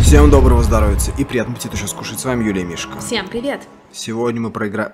Всем доброго здоровья и приятного аппетита сейчас кушать. С вами Юлия и Мишка. Всем привет! Сегодня мы поиграем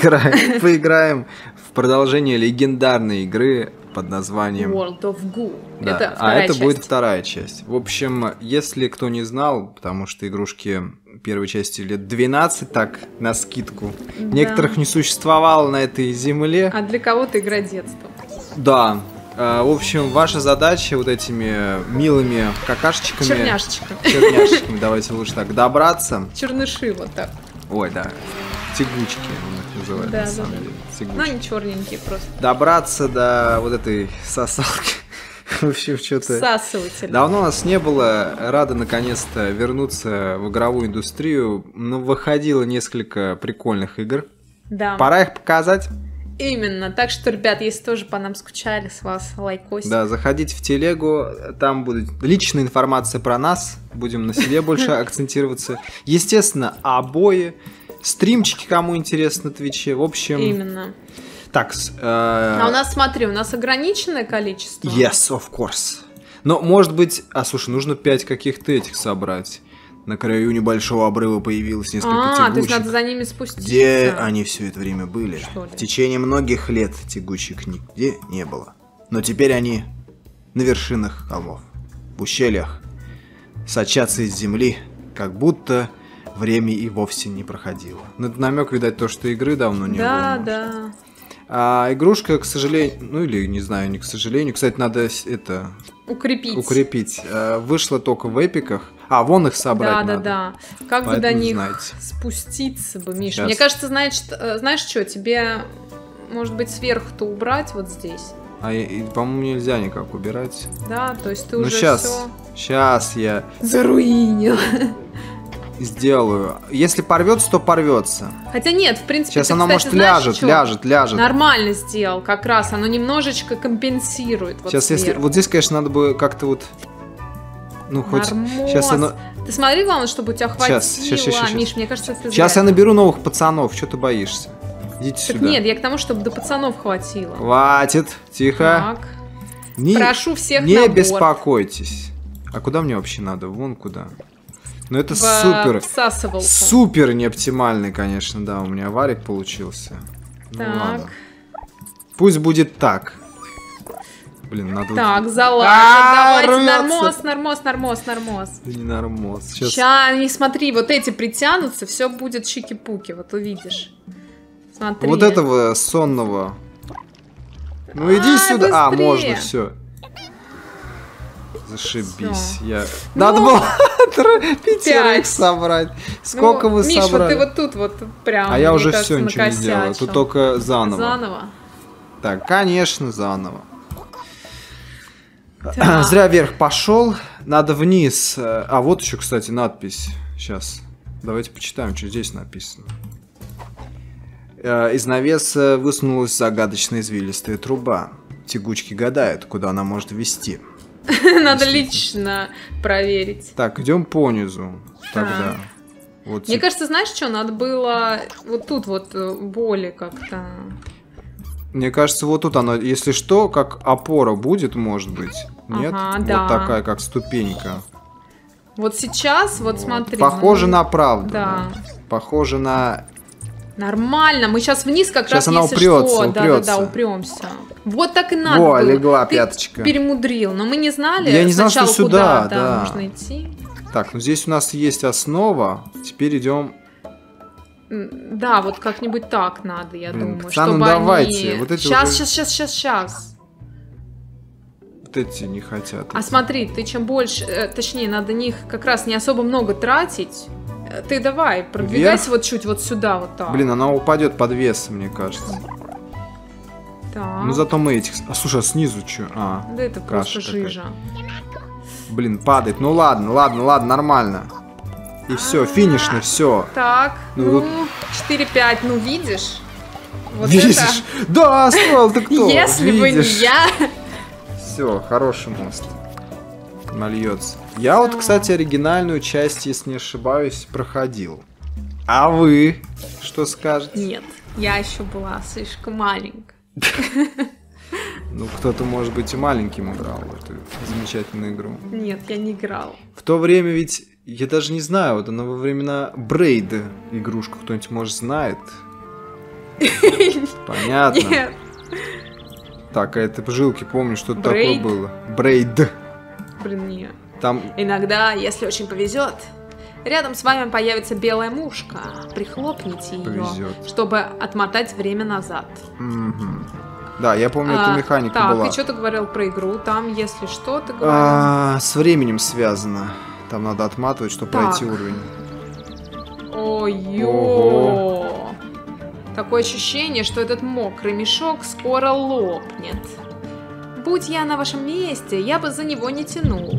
в продолжение легендарной игры под названием World of Goo. Да. Это будет вторая часть. В общем, если кто не знал, потому что игрушки первой части лет 12, так, на скидку, Да. некоторых не существовало на этой земле. А для кого-то игра детства. Да. В общем, ваша задача вот этими милыми какашечками... Черняшечками, давайте лучше так, добраться. Черныши вот так. Ой, да. Тягучки он их называют, Да, на самом деле. Ну, они черненькие просто. Добраться до вот этой сосалки. В общем, что-то... Всасыватель. Давно нас не было. Рада наконец-то вернуться в игровую индустрию. Ну, выходило несколько прикольных игр. Да. Пора их показать. Именно. Так что, ребят, если тоже по нам скучали, с вас лайкосик. Да, заходите в телегу, там будет личная информация про нас, будем на себе больше акцентироваться. Естественно, обои, стримчики, кому интересно, на Твиче, в общем... Именно. Так, А у нас, смотри, у нас ограниченное количество. Yes, of course. Но, может быть... слушай, нужно 5 каких-то этих собрать. На краю небольшого обрыва появилось несколько тягучек. То есть надо за ними спуститься. Где они все это время были? Что ли? В течение многих лет тягучек нигде не было. Но теперь они на вершинах холмов, в ущельях, сочатся из земли, как будто время и вовсе не проходило. Ну, это намек, видать, то, что игры давно не было. Да. А игрушка, к сожалению, ну или не знаю, не к сожалению, кстати, надо это укрепить. Вышла только в эпиках. Вон их собрать надо. Да. Как бы до них спуститься бы, Миша? Сейчас. Мне кажется, знаешь что, тебе, может быть, сверху-то убрать вот здесь? По-моему, нельзя никак убирать. Да, то есть ты уже сейчас я заруинил. Сделаю. Если порвется, то порвется. Хотя нет, в принципе, сейчас оно, может, ляжет. Нормально сделал, как раз. Оно немножечко компенсирует. Сейчас, если вот здесь, конечно, надо бы как-то вот. Ну, хоть. Сейчас оно... Ты смотри, главное, чтобы у тебя хватило. Сейчас. Миш, мне кажется, ты сейчас я наберу новых пацанов. Что ты боишься? Идите так сюда. Нет, я к тому, чтобы до пацанов хватило. Хватит. Тихо. Так. Прошу всех не на борт. Беспокойтесь. А куда мне вообще надо? Вон куда. Ну это супер неоптимальный, конечно, да, у меня варик получился. Так. Ну ладно. Пусть будет так. Блин, надо... Так, залазь, давайте, нормоз. Да не нормоз. Сейчас, не смотри, вот эти притянутся, все будет чики-пуки, вот увидишь. Смотри. Вот этого сонного. Ну иди сюда. Быстрее. Можно, все. Зашибись. Надо было 5 собрать. Сколько вы Миш, собрали? Миш, ты вот тут прям. А я уже все ничего не сделал. Тут только заново. Заново? Так, конечно, заново. Зря вверх пошел. Надо вниз. Вот еще, кстати, надпись. Сейчас. Давайте почитаем, что здесь написано. Из навеса высунулась загадочная извилистая труба. Тягучки гадают, куда она может вести. Надо лично проверить. Так, идем по низу. Тогда. Вот мне кажется, знаешь что, надо было вот тут вот более как-то. Мне кажется, вот тут она, если что, как опора будет, может быть. Нет? Вот такая, как ступенька. Вот сейчас, вот смотри. Похоже на правду. Да. Похоже на... Нормально, мы сейчас вниз как сейчас раз, она если упрется, что. упрется. Да, упремся. Вот так и надо было. Легла ты пяточка. Перемудрил, но мы не знали. Я не знал, что сюда, куда нужно идти. Так, ну здесь у нас есть основа. Теперь идем... Да, вот как-нибудь так надо, я думаю. Пацаны, чтобы давайте. Они... Вот эти сейчас. Вот эти не хотят. А смотри, ты чем больше... Точнее, надо них как раз не особо много тратить. Ты давай, продвигайся вот чуть вот сюда, вот так. Блин, она упадет под весом, мне кажется. Так. Ну зато мы этих... слушай, а снизу что? Да это просто жижа. Блин, падает. Ну ладно, нормально. И все, финишно, все. Так, 4-5, ну видишь? Вот видишь? Это... Да, Асфал, ты кто? Если бы не я. Все, хороший мост. Нальется. Я вот, кстати, оригинальную часть, если не ошибаюсь, проходил. А вы что скажете? Нет, я еще была слишком маленькая. Ну, кто-то, может быть, и маленьким играл в эту замечательную игру. Нет, я не играл. В то время ведь Я даже не знаю, вот она во времена Брейда игрушку кто-нибудь, может, знает? Понятно. Нет. Так, а это в жилке, помню, что-то такое было. Брейд. Блин, нет. Там... Иногда, если очень повезет, рядом с вами появится белая мушка. Прихлопните ее, чтобы отмотать время назад. Да, я помню, эту механику была. Так, и что ты говорил про игру? Там, если что, ты говорил... С временем связано. Там надо отматывать, чтобы пройти уровень. Ой-ё! Такое ощущение, что этот мокрый мешок скоро лопнет. Будь я на вашем месте, я бы за него не тянул.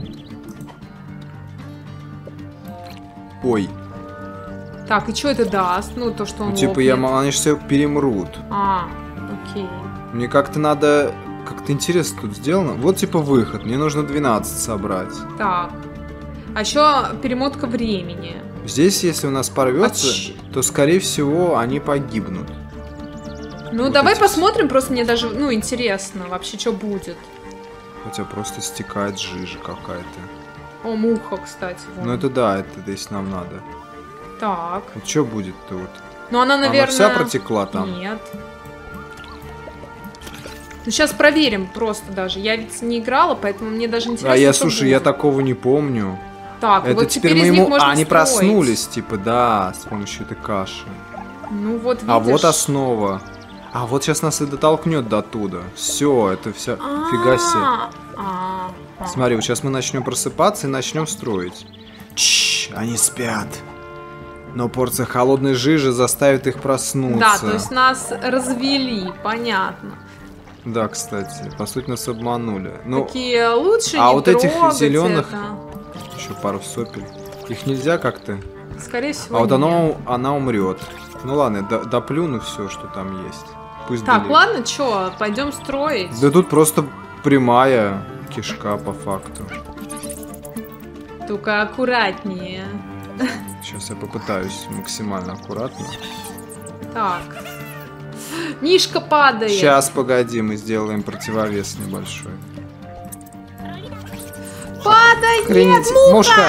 Ой. Так, и что это даст? Ну, то, что он типа, лопнет. они же все перемрут. Окей. Мне как-то надо... Как-то интересно тут сделано. Вот, типа, выход. Мне нужно 12 собрать. Так. А еще перемотка времени. Здесь, если у нас порвется, то, скорее всего, они погибнут. Ну, вот давай посмотрим, просто мне даже, интересно вообще, что будет. Хотя просто стекает жижа какая-то. О, муха, кстати. Вон. Ну, это да, это если нам надо. Так. Вот что будет-то вот? Ну, она, наверное... Она вся протекла там? Нет. Ну, сейчас проверим просто даже. Я ведь не играла, поэтому мне даже интересно, слушай, я такого не помню. Так, это вот теперь из них можно они строить. проснулись, типа, да, с помощью этой каши. Ну, вот видишь. А вот основа. А вот сейчас нас и дотолкнет до оттуда. Все, это вся... Фига себе. Смотри, вот сейчас мы начнем просыпаться и начнем строить. Чш, они спят. Но порция холодной жижи заставит их проснуться. Да, то есть нас развели, понятно. Да, кстати, по сути нас обманули. Такие лучше а не вот этих зеленых это. Еще пару сопель. Их нельзя как-то. Скорее всего. А вот она умрет. Ну ладно, доплюну все, что там есть. Пусть так, делит. ладно, что, пойдем строить. Да тут просто прямая кишка по факту. Только аккуратнее. Сейчас я попытаюсь максимально аккуратно. Так. Мишка падает. Сейчас, погоди, мы сделаем противовес небольшой. Падает, мушка!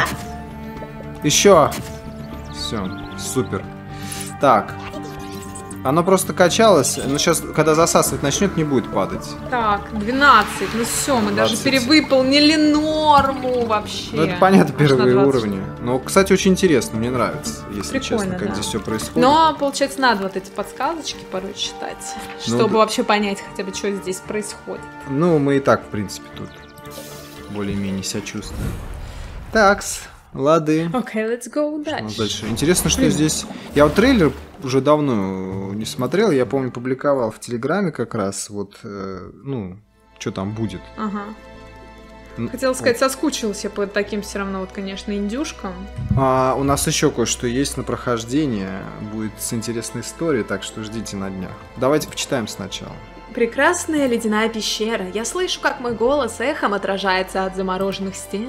Еще! Все, супер. Так. Оно просто качалось, но сейчас, когда засасывать начнет, не будет падать. Так, 12. Ну все, мы 20. Даже перевыполнили норму вообще. Ну это понятно, первые уровни. Но, кстати, очень интересно, мне нравится, если честно, как здесь все происходит. Но, получается, надо вот эти подсказочки порой читать, чтобы вообще понять хотя бы, что здесь происходит. Ну, мы и так, в принципе, тут более-менее себя чувствуем. Такс. Лады. Окей, let's go дальше. Интересно, что здесь... Я вот трейлер уже давно не смотрел. Я помню, публиковал в Телеграме как раз вот, что там будет. Ага. Хотела сказать, соскучился по таким все равно, вот, конечно, индюшкам. У нас еще кое-что есть на прохождение. Будет с интересной историей, так что ждите на днях. Давайте почитаем сначала. Прекрасная ледяная пещера. Я слышу, как мой голос эхом отражается от замороженных стен.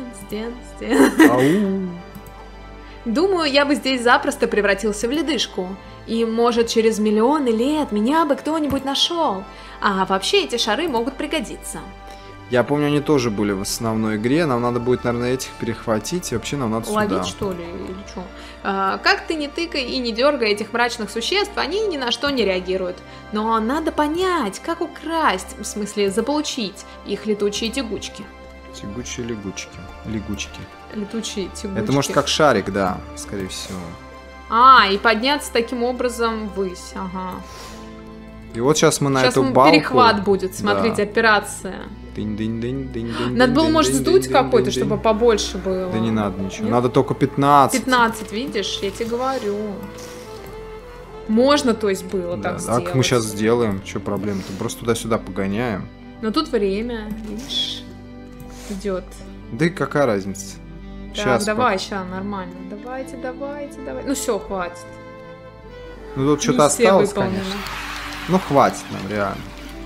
Ау. Думаю, я бы здесь запросто превратился в ледышку. И, может, через миллионы лет меня бы кто-нибудь нашел. А вообще эти шары могут пригодиться. Я помню, они тоже были в основной игре. Нам надо будет, наверное, этих перехватить. И вообще нам надо ловить, сюда. Что ли, или что? Как ты не тыкай и не дергай этих мрачных существ, они ни на что не реагируют. Но надо понять, как украсть, в смысле заполучить их летучие тягучки. Тягучие лягучки. Лягучки. Летучие тягучки. Это может как шарик, да, скорее всего. И подняться таким образом ввысь, ага. И вот сейчас мы на эту балку... перехват будет, смотрите, операция. Надо было, может, сдуть какой-то, чтобы побольше было. Да не надо ничего. Нет? Надо только 15. 15, видишь? Я тебе говорю. Можно, то есть, было так сделать. Так мы сейчас сделаем. Что проблема-то? Просто туда-сюда погоняем. Но тут время, видишь, идет. Да и какая разница? Так, сейчас давай, сейчас, нормально. Давайте. Ну все, хватит. Ну тут что-то осталось, конечно. Ну хватит нам, реально.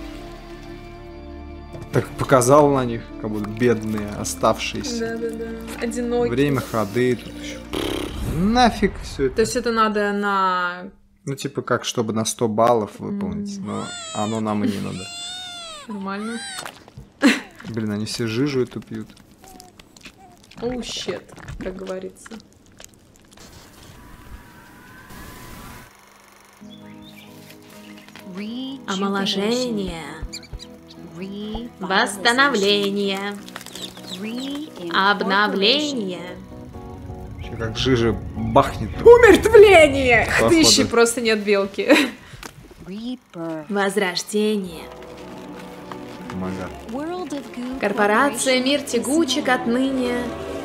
Так показал на них, как будто бедные, оставшиеся. Да. Одинокие. Время ходы тут еще. Нафиг все это. То есть это надо на... Ну типа как, чтобы на 100 баллов выполнить, но оно нам и не надо. Нормально. Блин, они все жижу эту пьют. Оу, щет, как говорится. Омоложение. Восстановление. Обновление. Вообще, как жижа бахнет. Умертвление! Походу. Тысячи просто нет белки. Возрождение. Мага. Корпорация Мир Тягучек отныне.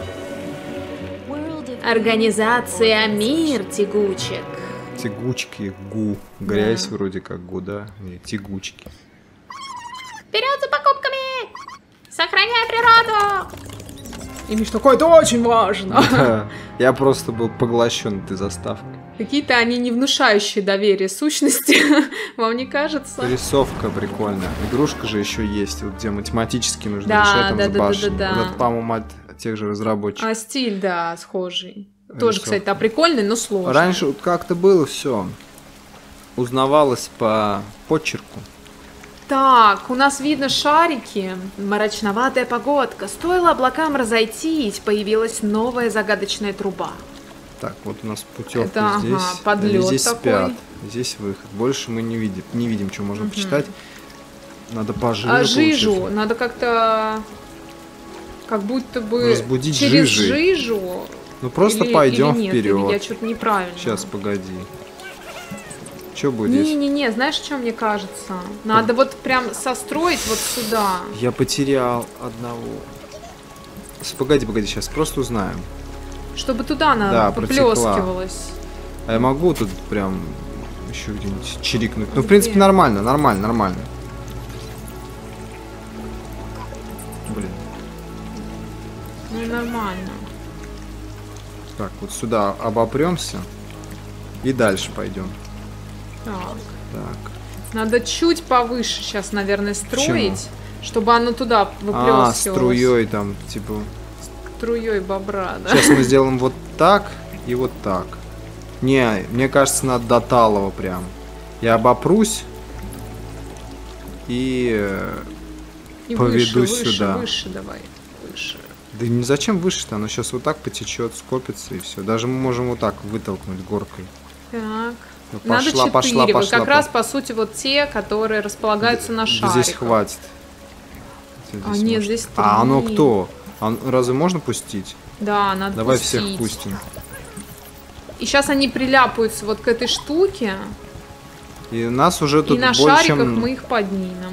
Организация Мир Тягучек. Тягучки, гу. Грязь вроде как гу, да? Не, тягучки. Вперед за покупками! Сохраняй природу! И Миш такой, это очень важно. Да, я просто был поглощен этой заставкой. Какие-то они не внушающие доверие сущности, вам не кажется? Рисовка прикольная. Игрушка же еще есть, вот где математически нужно Да, решать там да, с да, башней. да, да. Вот это, по-моему, от тех же разработчиков. А стиль, да, схожий. Тоже, Рисовка. кстати, да, прикольный, но сложный. Раньше вот как-то было все. Узнавалось по почерку. Так, у нас видно шарики. Мрачноватая погодка. Стоило облакам разойтись, появилась новая загадочная труба. Так, вот у нас путевка Это, здесь. ага, подлёт Здесь такой. спят. Здесь выход. Больше мы не видим, что можно почитать. Надо по жижу. А жижу получается. надо как-то... Как будто бы Разбудить через жижей. жижу. Ну просто Или- пойдем или нет, вперед. или я что-то неправильно. Сейчас, погоди. Что будет здесь? Не-не-не, знаешь, что мне кажется? Надо вот прям состроить вот сюда. Я потерял одного. Погоди, сейчас просто узнаем. Чтобы туда она Да, протекла. поплескивалась. А я могу тут прям еще где-нибудь чирикнуть? Ну, в принципе, нормально. Блин. Ну и нормально. Так, вот сюда обопремся. И дальше пойдем. Так. Так. Надо чуть повыше сейчас, наверное, строить, чтобы оно туда выплескивалось. Струей там, типа. Струей бобра, да? Сейчас мы сделаем вот так и вот так. Не, мне кажется, надо до талого прям. Я обопрусь и И поведу выше, сюда. выше давай. Выше. Да не зачем выше-то, оно сейчас вот так потечет, скопится и все. Даже мы можем вот так вытолкнуть горкой. Так. Ну, Надо 4. пошла, Вот как раз, по сути, вот те, которые располагаются на шариках. Здесь хватит. А, нет, здесь 3. А оно кто? Разве можно пустить? Да, надо Давай пустить. всех пустим. И сейчас они приляпаются вот к этой штуке, И нас уже тут и на больше, шариках чем... мы их поднимем.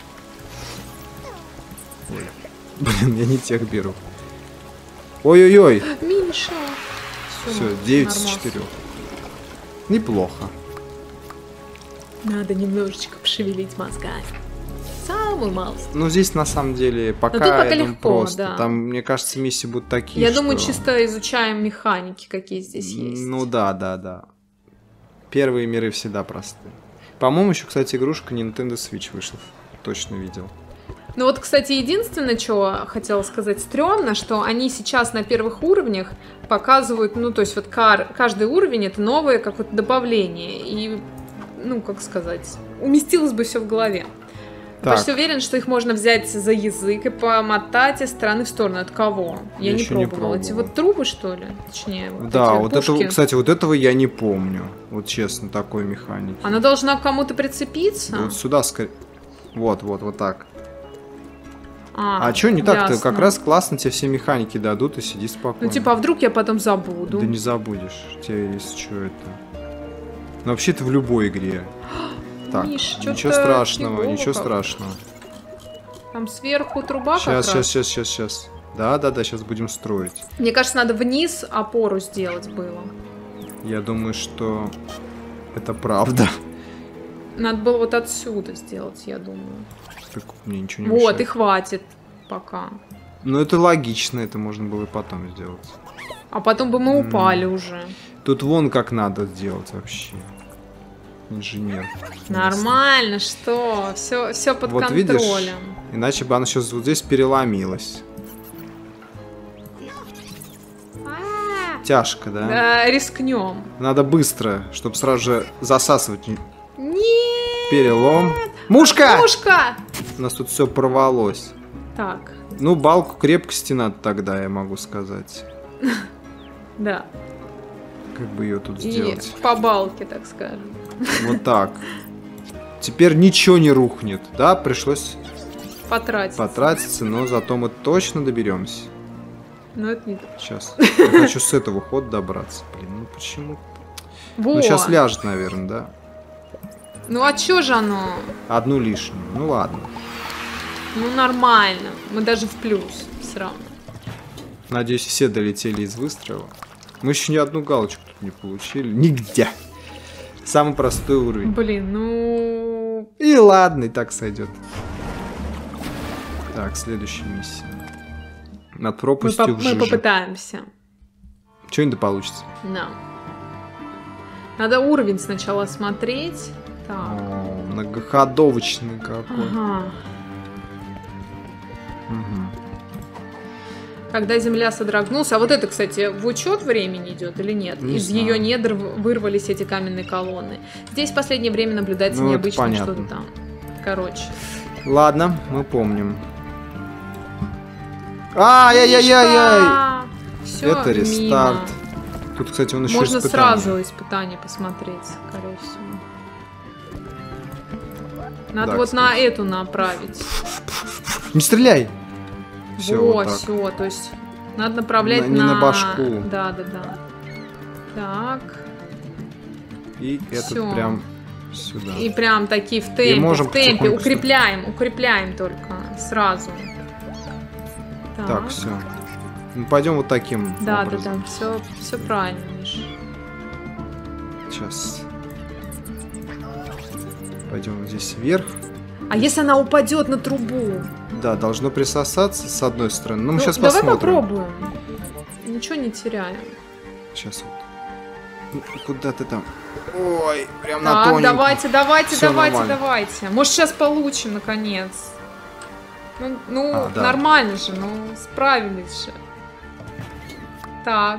Блин, я не тех беру. Ой-ой-ой. Миша! Все, 9 с нормас. 4. Неплохо. Надо немножечко пошевелить мозгами. Самую малость. Ну, здесь на самом деле пока, тут пока я думаю, легко, просто. да. Там, мне кажется, миссии будут такие, Я что... думаю, чисто изучаем механики, какие здесь есть. Ну да. Первые миры всегда простые. По-моему, еще, кстати, игрушка Nintendo Switch вышла. Точно видел. Ну вот, кстати, единственное, что хотела сказать, стрёмно, что они сейчас на первых уровнях показывают, ну, то есть вот каждый уровень это новое какое-то добавление. И, ну, как сказать, уместилось бы все в голове. Я Так. почти уверен, что их можно взять за язык и помотать из стороны в сторону. От кого? Я не еще не пробовала. Эти пробовал. вот трубы, что ли? Точнее, вот Да, эти вот пушки. этого, кстати, вот этого я не помню. Вот честно, такой механики. Она должна к кому-то прицепиться? Вот сюда скорее. Вот так. А, А что не так-то? ясно. Как раз классно тебе все механики дадут и сиди спокойно. Ну, типа, а вдруг я потом забуду? Да не забудешь. Тебе есть что это. Ну, вообще-то в любой игре. Так, Миш, ничего чё-то страшного, фигово ничего как. страшного. Там сверху труба как раз. Сейчас. Да, сейчас будем строить. Мне кажется, надо вниз опору сделать было. Я думаю, что это правда. Надо было вот отсюда сделать, я думаю. Так мне ничего не Вот, мешает. и хватит пока. Ну, это логично, это можно было и потом сделать. А потом бы мы упали уже. Тут вон как надо сделать вообще. Инженер. Нормально, что? Все под Вот контролем. видишь? Иначе бы оно сейчас вот здесь переломилось. А, Тяжко, да? Да, рискнем. Надо быстро, чтобы сразу же засасывать. Нет! Перелом. Мушка! Мушка! У нас тут все порвалось. Так, Ну, балку крепкости надо тогда, я могу сказать. да. Как бы ее тут И сделать? по балке, так скажем. Вот так. теперь ничего не рухнет. Да, пришлось потратиться, но зато мы точно доберемся. Но это не так. Сейчас. Я хочу с этого хода добраться. Блин, ну почему? Во. Ну сейчас ляжет, наверное, да? Ну а чё же оно? Одну лишнюю. Ну ладно. Ну нормально. Мы даже в плюс все равно. Надеюсь, все долетели из выстрела. Мы еще ни одну галочку тут не получили. Нигде. Самый простой уровень. Блин, ну... И ладно, и так сойдет. Так, следующая миссия. Над пропастью в Мы жиже. попытаемся. Что-нибудь получится. Да. Надо уровень сначала смотреть. Так. О, многоходовочный какой. Ага. Угу. Когда Земля содрогнулась. А вот это, кстати, в учет времени идет или нет? Не Из знаю. ее недр вырвались эти каменные колонны. Здесь в последнее время наблюдается Ну, это необычное понятно. что-то там. Короче. Ладно, мы помним. Ай-яй-яй-яй! Все, Это рестарт. Тут, кстати, он еще Можно испытание. сразу испытание посмотреть, скорее всего. Надо Да, вот кстати. на эту направить. Не стреляй! Все, Вот, вот так. все, то есть надо направлять Не на башку. Да. Так. И этот Всё. прям сюда. И прям такие в темпе, можем в темпе. потихоньку Укрепляем только сразу. Так, все. Ну, пойдем вот таким Да, образом. все правильно, Миш. Сейчас. Пойдем здесь вверх. А если она упадет на трубу? Да, должно присосаться с одной стороны. Ну, мы сейчас давай посмотрим. попробуем. Ничего не теряем. Сейчас вот. Ну, куда ты там? Ой, прям на Так, тоненькую. давайте. Всё нормально. Может, сейчас получим, наконец. Ну, да. нормально же, ну, справились же. Так.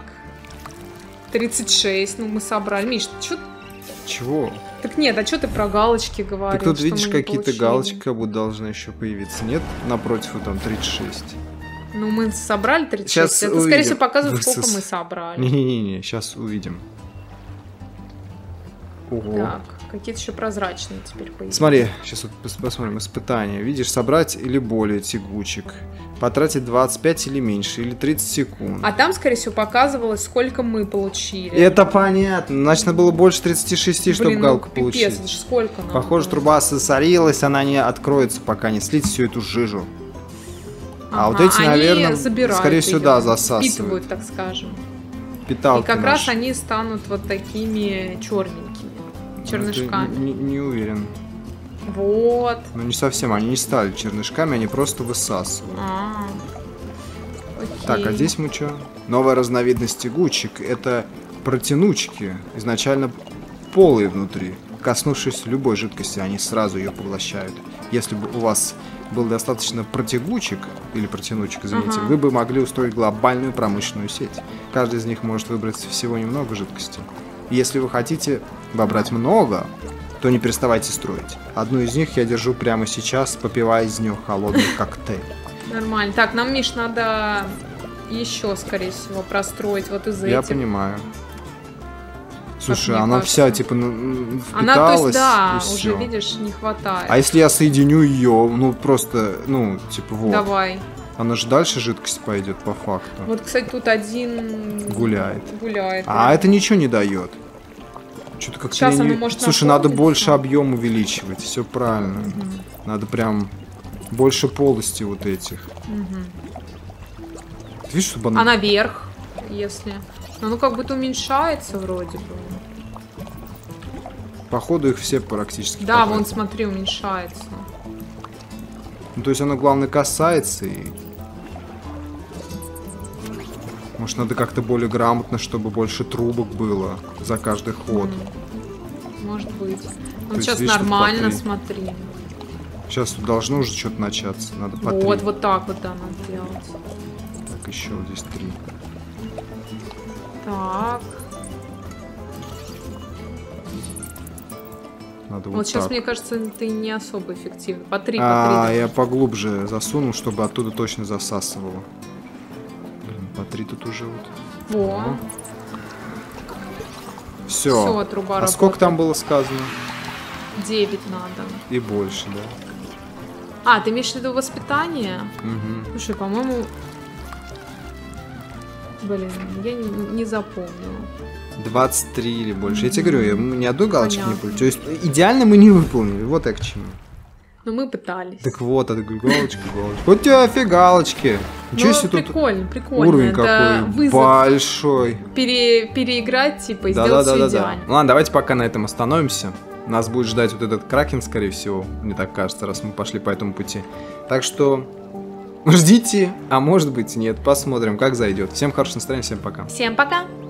36, ну, мы собрали. Миш, ты чё... Чего? Так нет, а что ты про галочки говоришь? Ты тут что видишь, мы не какие-то получили? галочки как будто должны еще появиться. Нет? Напротив, вот там 36. Ну, мы собрали 36. Сейчас Это, скорее увидим. всего, показывает, сколько Высос. мы собрали. Не-не-не, сейчас увидим. Ого. Так, какие-то еще прозрачные теперь появились. Смотри, сейчас вот посмотрим испытание. Видишь, собрать или более тягучек. Потратить 25 или меньше, или 30 секунд. А там, скорее всего, показывалось, сколько мы получили. Это понятно. Значит, надо было больше 36, чтобы Блин, галку пипец, получить. это ж сколько нам Похоже, было? труба сосорилась, она не откроется, пока не слить всю эту жижу. А вот Ага, эти, они наверное, забирают скорее всего, её, да, засасывают. впитывают, так скажем. Питалки И как раз наши. они станут вот такими черненькими, чернышками. Не уверен. Вот. Ну, не совсем, они не стали чернышками, они просто высасывают. Окей. Так, а здесь мы что? Новая разновидность тягучек. Это протянучки. Изначально полые внутри. Коснувшись любой жидкости, они сразу ее поглощают. Если бы у вас был достаточно протягучек, или протянучек, извините, Ага. вы бы могли устроить глобальную промышленную сеть. Каждый из них может выбрать всего немного жидкости. И если вы хотите выбрать много, то не переставайте строить. Одну из них я держу прямо сейчас, попивая из нее холодный коктейль. Нормально. Так, нам, Миш, надо еще, скорее всего, простроить вот из Я этих. понимаю. Слушай, мне она кажется. вся типа Она, то впиталась, есть, да, и уже, всё. видишь, не хватает. А если я соединю ее, ну просто, ну, типа вот. Давай. Она же дальше жидкость пойдет по факту. Вот, кстати, тут один Гуляет. гуляет. А это ничего не дает. Что-то как-то Сейчас я не... оно может Слушай, надо наполниться. больше объем увеличивать, все правильно. Надо прям больше полости вот этих. Ты видишь, чтобы она... А наверх, если... Ну, как будто уменьшается вроде бы. Походу их все практически Да, потратили. вон, смотри, уменьшается. Ну, то есть оно, главное, касается и... Может, надо как-то более грамотно, чтобы больше трубок было за каждый ход. Может быть. Вот есть, сейчас видишь, тут нормально, по 3. смотри. Сейчас тут должно уже что-то начаться. Надо по 3. Вот так вот, да, надо делать. Так, еще вот здесь 3. Так. Надо Вот вот сейчас, так. мне кажется, ты не особо эффективно. По 3, А, по 3. я поглубже засунул, чтобы оттуда точно засасывало. Блин, по 3 тут уже вот. 9 надо. И больше, да. А, ты имеешь в виду воспитание? Угу. Слушай, по-моему... Блин, я не запомнила. 23 или больше. Я тебе говорю, я ни одной галочки не Понятно. получил. То есть идеально мы не выполнили. Вот я к чему. Но мы пытались. Так вот, это галочка. Вот у тебя галочки. Ничего Ну, себе тут прикольно. уровень Это какой вызов большой. переиграть, типа, и сделать все идеально. Ладно, давайте пока на этом остановимся. Нас будет ждать вот этот кракен, скорее всего. Мне так кажется, раз мы пошли по этому пути. Так что ждите, а может быть нет. Посмотрим, как зайдет. Всем хорошего настроения, всем пока. Всем пока!